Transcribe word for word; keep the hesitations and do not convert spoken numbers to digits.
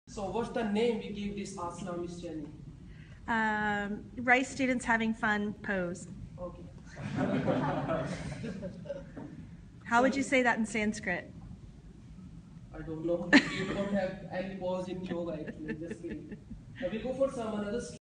So what's the name we give this asana, Miss Jenny? Um, Rice students having fun pose. Okay. How would you say that in Sanskrit? I don't know. We don't have any pause in yoga actually. Just kidding. Uh, we go for some another